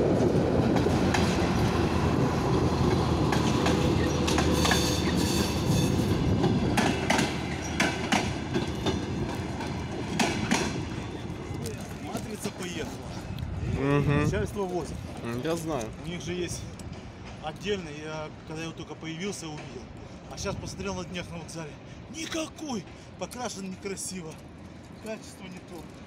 Матрица поехала. Угу. Начальство возит. Я знаю. У них же есть отдельно, когда я только появился, увидел. А сейчас посмотрел на днях на вокзале. Никакой! Покрашен некрасиво. Качество не то.